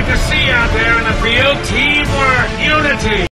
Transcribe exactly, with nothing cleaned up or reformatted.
like to see out there in the field. Teamwork, unity.